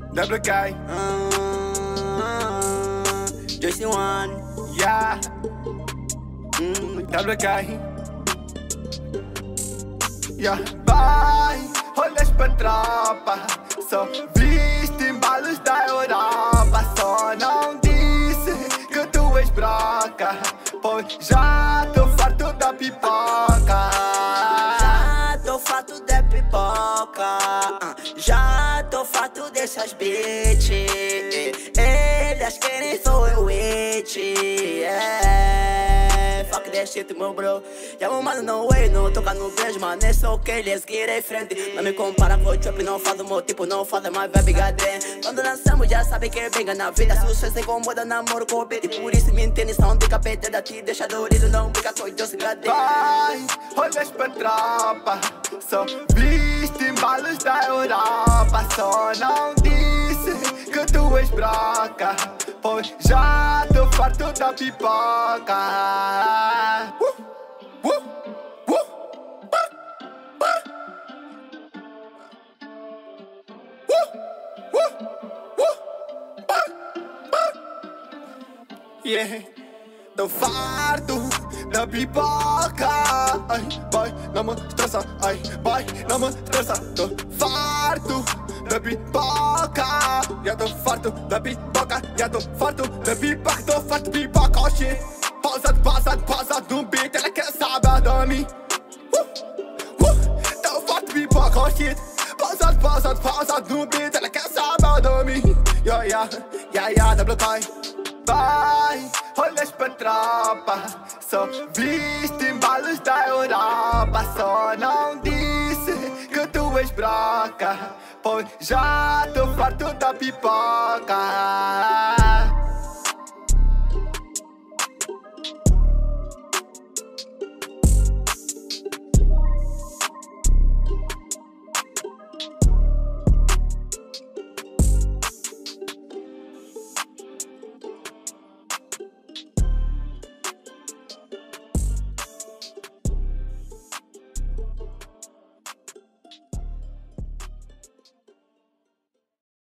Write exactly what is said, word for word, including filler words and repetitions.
W K, uh, J C one, yeah, mm, W K, yeah. Vai, olhas pra tropa, só viste embalos da Europa. Só não disse que tu és broca, pois já tô farto da pipoca. já tô farto de pipoca, uh, já tô farto dessas bitch. Elas querem sou eu it, yeah. Fuck that shit, meu bro. Já o mano no way, não toca no beijo, mano. É só que eles querem frente. Não me compara com o trap, não faz o meu tipo, não faz mais vibe gadem. Quando lançamos já sabe que venga na vida. Sucesso se incomoda, namoro com o beat. Por isso me entende, são de capeta da ti. Deixa dorido, não fica com o José gadem. Vai, olhas pra tropa, só viste embalos da Europa. Só não disse que tu és broca, pois já tô farto da pipoca. Uh, uh, uh, bah, bah. Uh, uh, uh, bah, bah. Yeah. Tô farto da pipoca. Ai, vai, não me estressa. Ai, vai, não me estressa. Tô farto da pipoca. Já tô farto da pipoca. Já tô farto da pipoca. Tô farto de pipoca, oh shit. Pausado, pausado, pausado no beat. Ela quer saber de mim. Uh, uh, tô farto de pipoca, oh shit. Pausado, pausado, pausado no beat. Ela quer saber de mim. Yeah, yeah, yeah, yeah, W K. Vai, olhas pra tropa, só viste embalos da Europa. Só não disse que tu és broca, pois já tô farto da pipoca.